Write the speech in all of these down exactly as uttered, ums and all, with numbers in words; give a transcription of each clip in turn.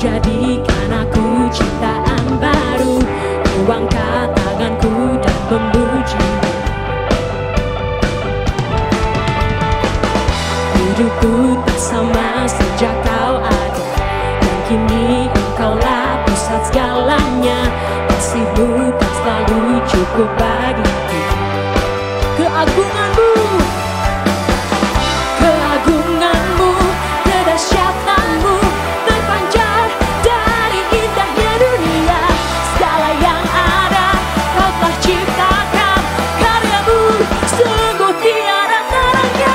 jadikan aku ciptaan baru. Ku angkat tanganku dan memuji. Hidupku tak sama sejak kau ada, dan kini engkaulah pusat segalanya. Kasihmu tak selalu cukup bagiku. Keagunganmu, keagunganmu, kedahsyatanmu terpancar dari indahnya dunia. Segala yang ada kau telah ciptakan, karyamu sungguh tiada taranya.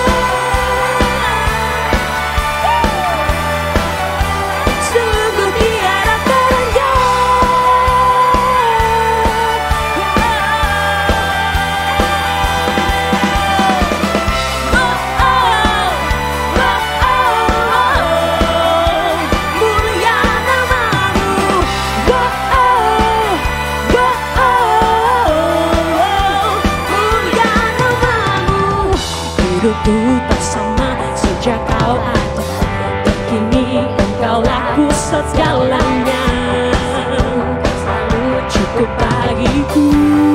Sungguh tiada taranya. Hidupku tak sama sejak kau ada, dan kini engkaulah pusat segalanya. Selalu cukup bagiku.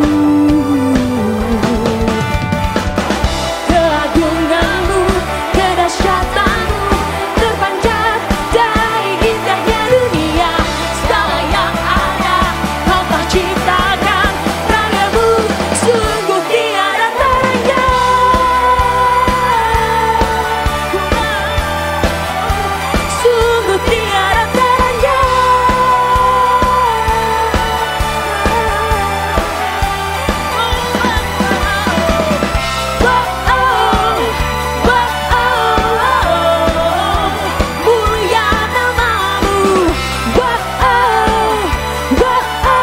Keagunganmu, kedahsyatanmu terpancar dari indahnya dunia. Segala yang ada kau telah ciptakan, karyamu sungguh tiada taranya. Sungguh tiada taranya. Oh, oh, oh, oh, mulia namamu. Oh, oh, oh,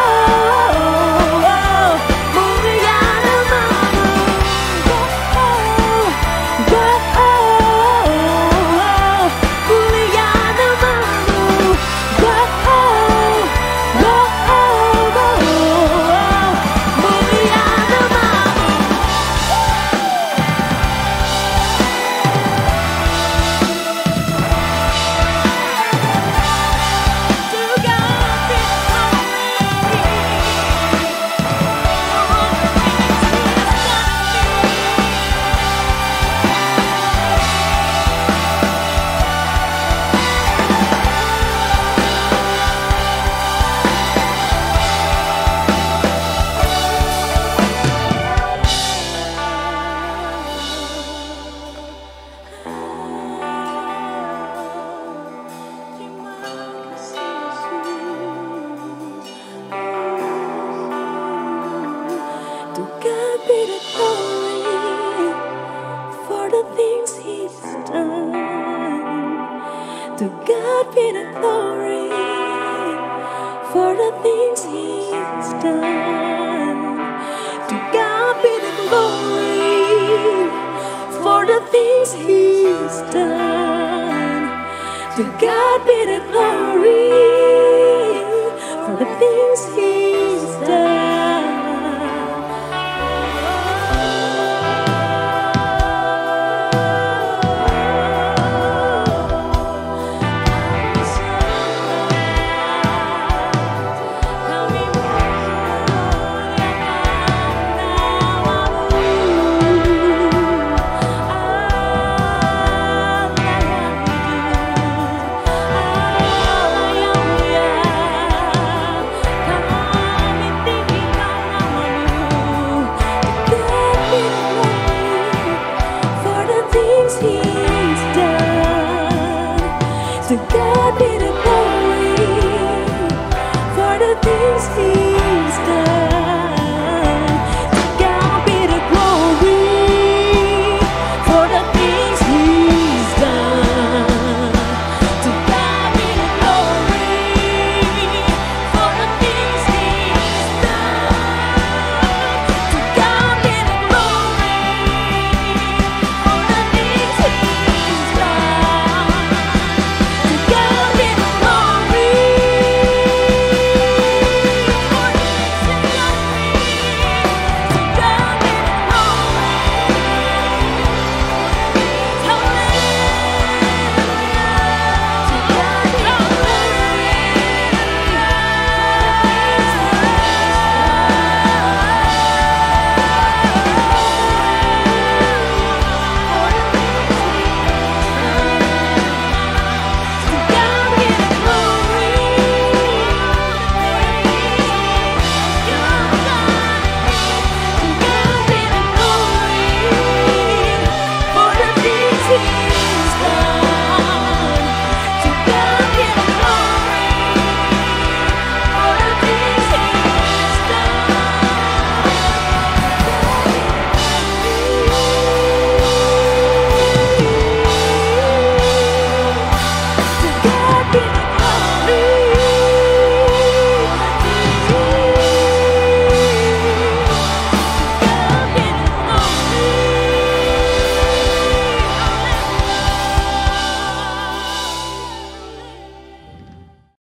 oh, mulia namamu. Oh, oh, oh, oh, mulia namamu. Oh, oh, oh, oh, mulia namamu. To God be To God be the glory for the things He's done. To God be the glory for the things He's done. To God be the glory for the things He's done. To God be the glory for the things He's done. To God be the glory for the things He's done.